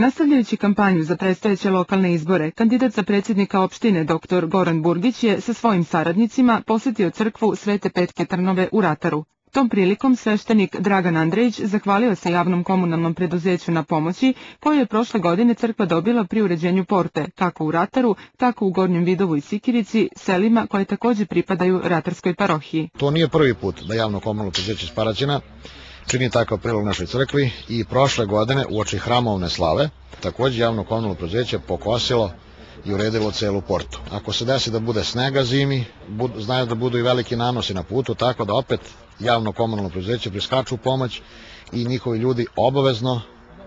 Nastavljajući kampanju za predstojeće lokalne izbore, kandidat za predsjednika opštine dr. Goran Burgić je sa svojim saradnicima posjetio crkvu Svete Petke Trnove u Rataru. Tom prilikom sveštenik Dragan Andrejić zahvalio se javnom komunalnom preduzeću na pomoći koju je prošle godine crkva dobila pri uređenju porte, kako u Rataru, tako u Gornjem Vidovu i Sikirici, selima koje također pripadaju ratarskoj parohiji. To nije prvi put da javno komunalno preduzeće iz Paraćina čini takav prilog našoj crkvi i prošle godine uoči hramovne slave također javno komunalno preduzeće pokosilo i uredilo celu portu. Ako se desi da bude snega zimi, znaju da budu i veliki nanosi na putu, tako da opet javno komunalno preduzeće priskaču u pomoć i njihovi ljudi obavezno,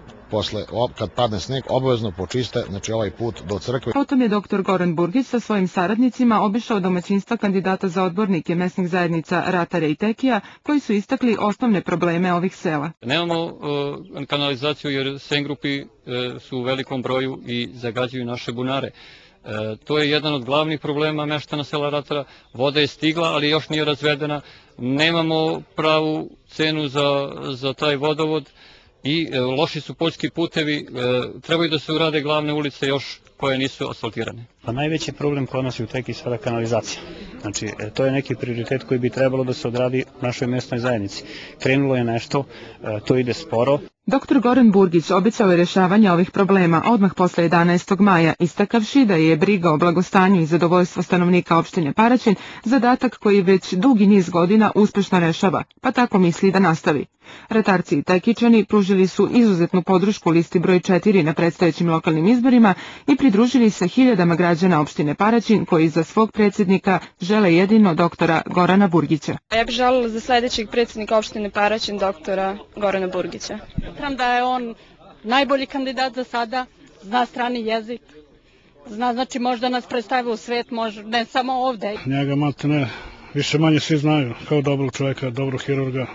kad padne sneg, obavezno počiste ovaj put do crkve. Potom je dr. Goran Burgić sa svojim saradnicima obišao domaćinstva kandidata za odbornike mesnih zajednica Ratare i Tekija, koji su istakli osnovne probleme ovih sela. Nemamo kanalizaciju jer sengrupi su u velikom broju i zagađuju naše bunare. To je jedan od glavnih problema meštana sela Ratara. Voda je stigla, ali još nije razvedena. Nemamo pravu cenu za taj vodovod i loši su poljski putevi. Trebaju da se urade glavne ulice još koje nisu asfaltirane. Pa najveći problem kod nas je u Tekiji sada kanalizacija. Znači, to je neki prioritet koji bi trebalo da se odradi u našoj mjesnoj zajednici. Krenulo je nešto, to ide sporo. Dr. Goran Burgić obećao je rješavanje ovih problema odmah posle 11. maja, istakavši da je briga o blagostanju i zadovoljstvo stanovnika opštine Paraćin zadatak koji već dugi niz godina uspešno rešava, pa tako misli da nastavi. Ratarci i Tekičani pružili su izuzetnu podršku listi broj 4 na predstojećim lokalnim izborima i pridružili se hiljadama građana opštine Paraćin koji za svog predsjednika žele jedino doktora Gorana Burgića. Ja bih želela za sljedećeg predsjednika opštine Paraćin doktora Gorana Burgića. Smatram da je on najbolji kandidat za sada, zna strani jezik, znači možda nas predstavlja u svijet, ne samo ovdje. Njega maltene više manje svi znaju kao dobrog čovjeka, dobrog hirurga.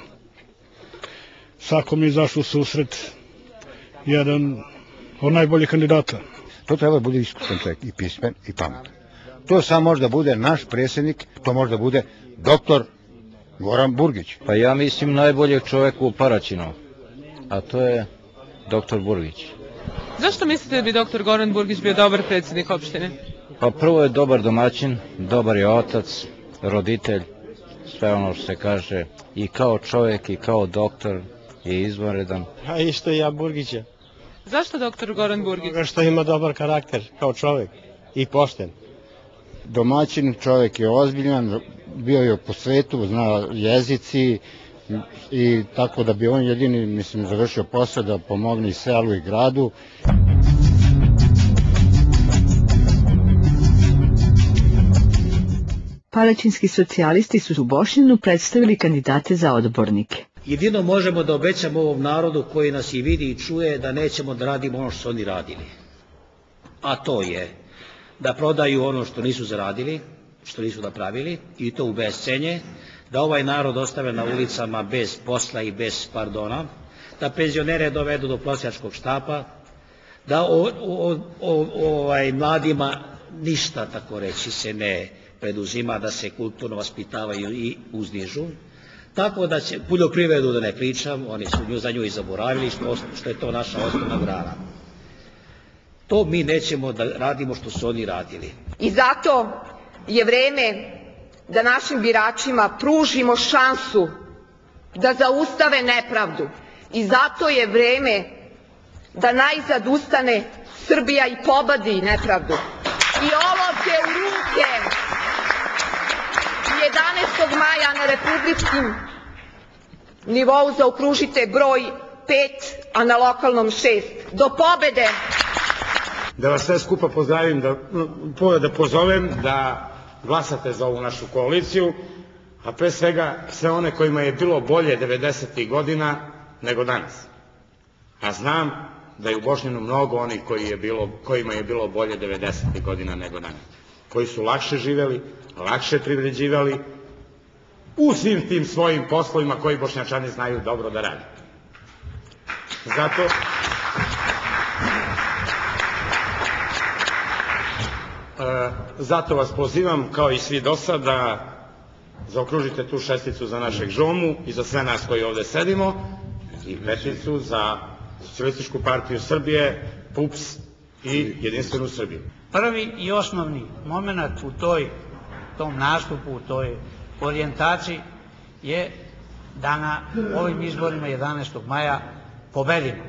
Svako mi izašao u susret, jedan od najboljih kandidata. To treba da bude iskusan čovjek, i pismen, i pametan. To sam možda bude naš predsjednik, to možda bude doktor Goran Burgić. Pa ja mislim najboljeg čovjeka u Paraćinu, a to je doktor Burgić. Zašto mislite da bi doktor Goran Burgić bio dobar predsjednik opštine? Pa prvo je dobar domaćin, dobar je otac, roditelj, sve ono što se kaže, i kao čovjek i kao doktor je izvanredan. A isto ja Burgića. Zašto doktor Goran Burgić? Što ima dobar karakter kao čovjek i pošten. Domaćin, čovjek je ozbiljan, bio je po svetu, zna jezici i tako da bi on jedini, mislim, završio posao da pomogne i selu i gradu. Paraćinski socijalisti su u Bošnjanu predstavili kandidate za odbornike. Jedino možemo da obećamo ovom narodu koji nas i vidi i čuje da nećemo da radimo ono što su oni radili. A to je da prodaju ono što nisu zaradili, što nisu napravili i to u bescenje, da ovaj narod ostave na ulicama bez posla i bez pardona, da penzionere dovedu do prosjačkog štapa, da mladima ništa, tako reći, se ne preduzima, da se kulturno vaspitavaju i uzdižu. Tako da će poljoprivredu, da ne pričam, oni su za nju i zaboravili, što je to naša osnovna grana. To mi nećemo da radimo što su oni radili. I zato je vreme da našim biračima pružimo šansu da zaustave nepravdu. I zato je vreme da najzad ustane Srbija i pobedi nepravdu. I olovke u ruke 11. maja na republičkim nivou zaokružite broj 5, a na lokalnom 6. Do pobede! Da vas sve skupa pozdravim, da pozovem da glasate za ovu našu koaliciju, a pre svega sve one kojima je bilo bolje 90. godina nego danas. A znam da je u Bošnjanu mnogo onih kojima je bilo bolje 90. godina nego danas. Koji su lakše živeli, lakše privređivali u svim tim svojim poslovima koji Bošnjačani znaju dobro da rade. Zato vas pozivam, kao i svi do sada, da zaokružite tu šesticu za našeg Žomu i za sve nas koji ovde sedimo i pečicu za Socijalističku partiju Srbije PUPS i Jedinstvenu Srbiju. Prvi i osnovni moment u tom nastupu, u toj orijentaciji je da na ovim izborima 11. maja pobedimo.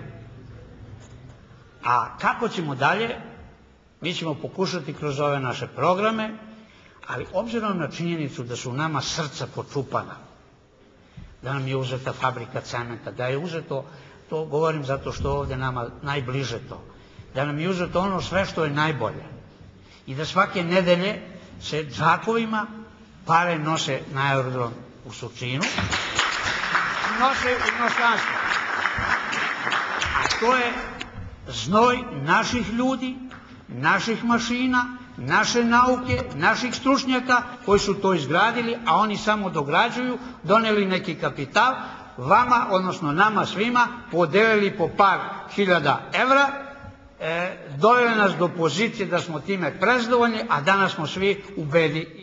A kako ćemo dalje, mi ćemo pokušati kroz ove naše programe, ali obzirom na činjenicu da su nama srca počupana, da nam je uzeta fabrika cementa, da je uzeto, to govorim zato što ovde nama najbliže to, da nam je uzeto ono sve što je najbolje i da svake nedelje se džakovima pare nose na aerodrom u Surčinu i nose u inostranstvo. A to je znoj naših ljudi, naših mašina, naše nauke, naših stručnjaka koji su to izgradili, a oni samo dograđuju, doneli neki kapital, vama, odnosno nama svima, podelili po par hiljada evra, doveli nas do pozicije da smo time prezadovoljni, a danas smo svi u bedi.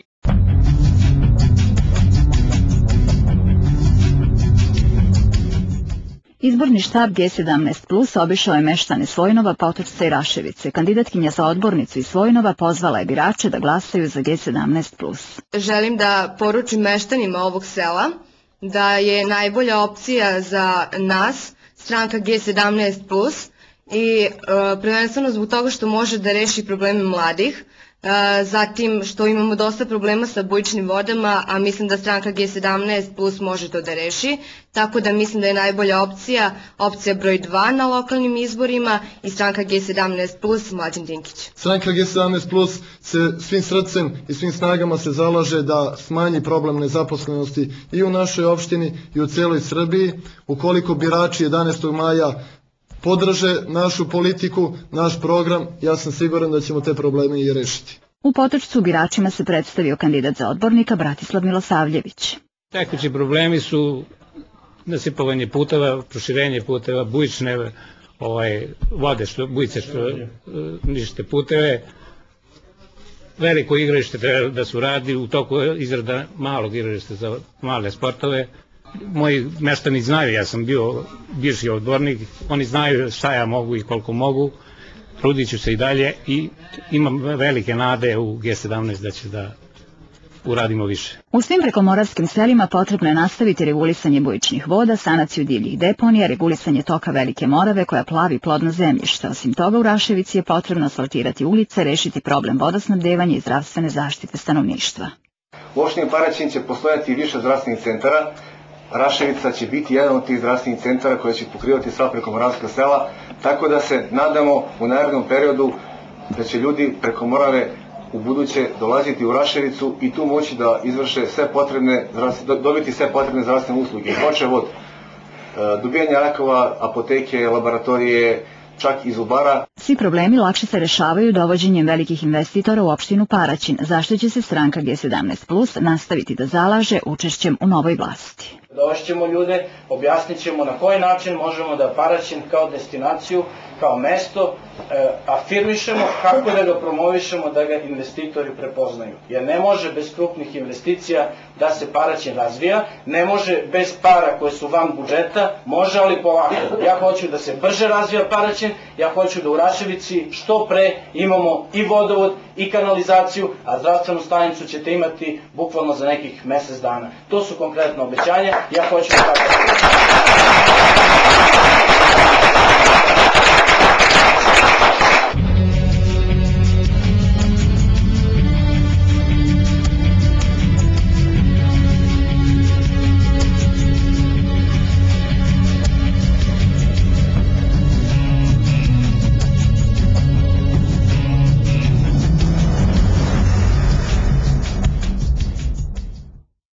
Izborni štab G17 Plus obišao je meštane Svojinova, Potočca i Raševice. Kandidatkinja za odbornicu iz Svojinova pozvala je birače da glasaju za G17 Plus. Želim da poručim meštanima ovog sela da je najbolja opcija za nas stranka G17 Plus i prvenstveno zbog toga što može da reši probleme mladih, zatim što imamo dosta problema sa bujičnim vodama, a mislim da stranka G17 Plus može to da reši, tako da mislim da je najbolja opcija broj 2 na lokalnim izborima i stranka G17 Plus Mlađan Dinkić. Stranka G17 Plus se svim srcem i svim snagama se zalaže da smanji problem nezaposlenosti i u našoj opštini i u celoj Srbiji. Ukoliko birači 11. maja podrže našu politiku, naš program, ja sam siguran da ćemo te probleme i rešiti. U Potočcu biračima se predstavio kandidat za odbornika Bratislav Milosavljević. Tekući problemi su nasipovanje puteva, proširenje puteva, bujične vode, bujice što nište puteve, veliko igralište treba da se uradi, u toku izrada malog igrališta za male sportove. Moji meštani znaju, ja sam bio bivši odbornik, oni znaju šta ja mogu i koliko mogu, trudit ću se i dalje i imam velike nade u G17 da će da uradimo više. U svim prekomoravskim selima potrebno je nastaviti regulisanje bujičnih voda, sanaciju divljih deponija, regulisanje toka Velike Morave koja plavi plodno zemljište. Osim toga u Raševici je potrebno asfaltirati ulice, rešiti problem vodosnabdevanja i zdravstvene zaštite stanovništva. U opštini Paraćin će postojati više zdravstvenih centara. Raševica će biti jedan od tih zdravstvenih centara koji će pokrivati sva prekomoravska sela, tako da se nadamo u narednom periodu da će ljudi preko Morave u buduće dolaziti u Raševicu i tu moći da izvrše dobiti sve potrebne zdravstvene usluge, počev od dobijanja lekova, apoteke, laboratorije, čak i zubara. Svi problemi lakše se rešavaju dovođenjem velikih investitora u opštinu Paraćin, zašto će se stranka G17 Plus nastaviti da zalaže učešćem u novoj vlasti. Došćemo ljude, objasnit ćemo na koji način možemo da Paraćin kao destinaciju, kao mesto afirmišemo, kako da ga promovišemo, da ga investitori prepoznaju. Jer ne može bez krupnih investicija da se Paraćin razvija, ne može bez para koje su van budžeta, može ali polako. Ja hoću da se brže razvija Paraćin, ja hoću da u Raševici što pre imamo i vodovod i kanalizaciju, a zdravstvenu stanicu ćete imati bukvalno za nekih mesec dana. To su konkretno obećanja, ja hoću da